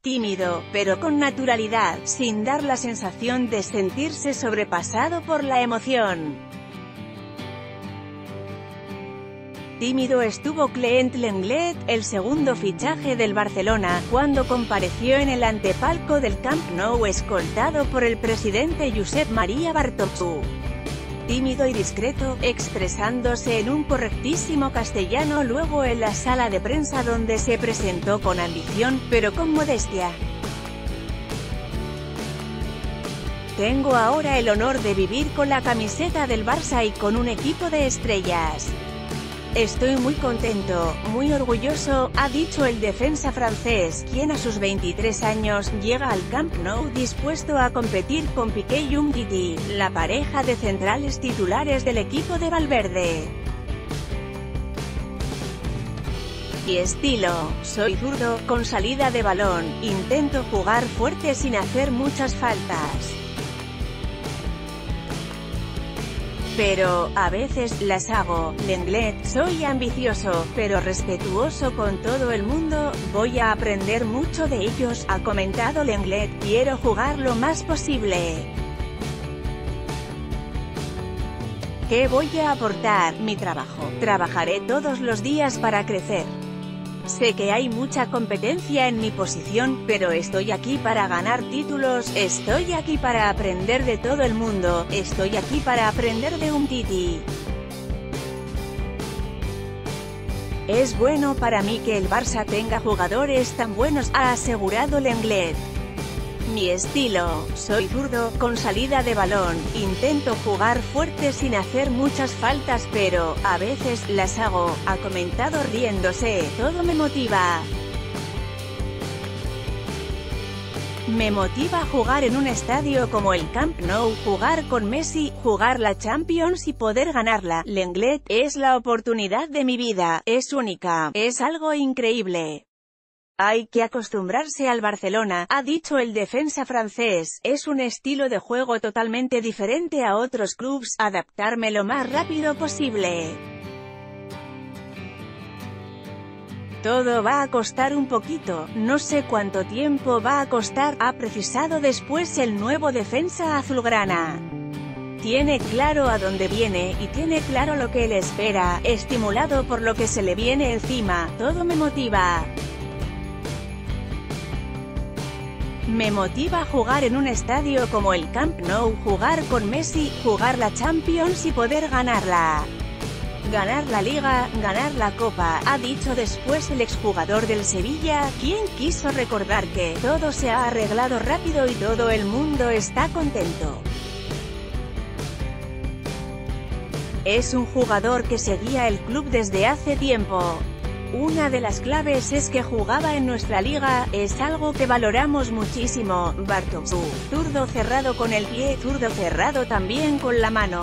tímido, pero con naturalidad, sin dar la sensación de sentirse sobrepasado por la emoción. Tímido estuvo Clement Lenglet, el segundo fichaje del Barcelona, cuando compareció en el antepalco del Camp Nou escoltado por el presidente Josep Maria Bartomeu. Tímido y discreto, expresándose en un correctísimo castellano luego en la sala de prensa donde se presentó con ambición, pero con modestia. Tengo ahora el honor de vivir con la camiseta del Barça y con un equipo de estrellas. Estoy muy contento, muy orgulloso, ha dicho el defensa francés, quien a sus 23 años, llega al Camp Nou dispuesto a competir con Piqué y Umtiti, la pareja de centrales titulares del equipo de Valverde. Mi estilo: soy zurdo, con salida de balón, intento jugar fuerte sin hacer muchas faltas. Pero, a veces, las hago. Lenglet: soy ambicioso, pero respetuoso con todo el mundo, voy a aprender mucho de ellos, ha comentado Lenglet, quiero jugar lo más posible. ¿Qué voy a aportar? Mi trabajo. Trabajaré todos los días para crecer. Sé que hay mucha competencia en mi posición, pero estoy aquí para ganar títulos, estoy aquí para aprender de todo el mundo, estoy aquí para aprender de Umtiti. Es bueno para mí que el Barça tenga jugadores tan buenos, ha asegurado Lenglet. Mi estilo: soy zurdo, con salida de balón, intento jugar fuerte sin hacer muchas faltas, pero, a veces, las hago, ha comentado riéndose, todo me motiva. Me motiva jugar en un estadio como el Camp Nou, jugar con Messi, jugar la Champions y poder ganarla. Lenglet: es la oportunidad de mi vida, es única, es algo increíble. Hay que acostumbrarse al Barcelona, ha dicho el defensa francés, es un estilo de juego totalmente diferente a otros clubes, adaptarme lo más rápido posible. Todo va a costar un poquito, no sé cuánto tiempo va a costar, ha precisado después el nuevo defensa azulgrana. Tiene claro a dónde viene, y tiene claro lo que le espera, estimulado por lo que se le viene encima, todo me motiva. Me motiva jugar en un estadio como el Camp Nou, jugar con Messi, jugar la Champions y poder ganarla. Ganar la Liga, ganar la Copa, ha dicho después el exjugador del Sevilla, quien quiso recordar que todo se ha arreglado rápido y todo el mundo está contento. Es un jugador que seguía el club desde hace tiempo. Una de las claves es que jugaba en nuestra liga, es algo que valoramos muchísimo. Bartomeu: zurdo cerrado con el pie, zurdo cerrado también con la mano.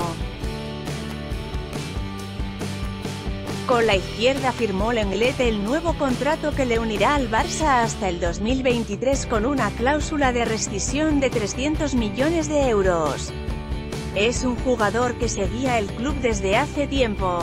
Con la izquierda firmó Lenglet el nuevo contrato que le unirá al Barça hasta el 2023 con una cláusula de rescisión de 300 millones de euros. Es un jugador que seguía el club desde hace tiempo.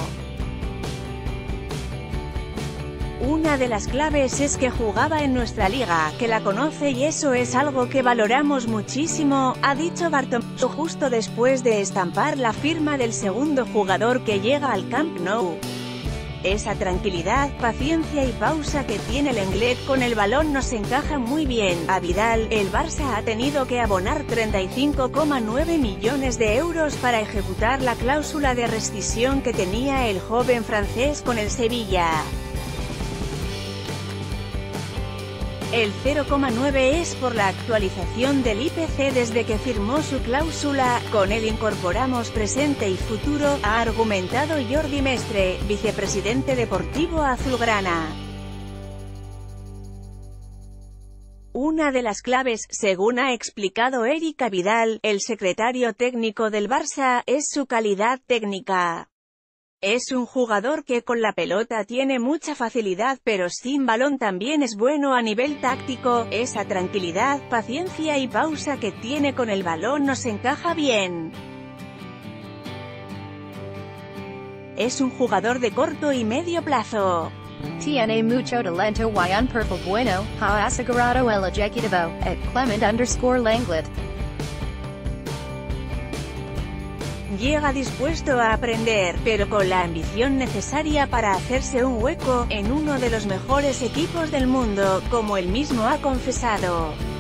Una de las claves es que jugaba en nuestra liga, que la conoce y eso es algo que valoramos muchísimo, ha dicho Bartomeu justo después de estampar la firma del segundo jugador que llega al Camp Nou. Esa tranquilidad, paciencia y pausa que tiene Lenglet con el balón nos encaja muy bien. A Vidal, el Barça ha tenido que abonar 35,9 millones de euros para ejecutar la cláusula de rescisión que tenía el joven francés con el Sevilla. El 0,9 es por la actualización del IPC desde que firmó su cláusula, con él incorporamos presente y futuro, ha argumentado Jordi Mestre, vicepresidente deportivo azulgrana. Una de las claves, según ha explicado Eric Vidal, el secretario técnico del Barça, es su calidad técnica. Es un jugador que con la pelota tiene mucha facilidad pero sin balón también es bueno a nivel táctico, esa tranquilidad, paciencia y pausa que tiene con el balón nos encaja bien. Es un jugador de corto y medio plazo. Tiene mucho talento y un perfil bueno, ha asegurado el ejecutivo, at Clement_Langlet. Llega dispuesto a aprender, pero con la ambición necesaria para hacerse un hueco, en uno de los mejores equipos del mundo, como él mismo ha confesado.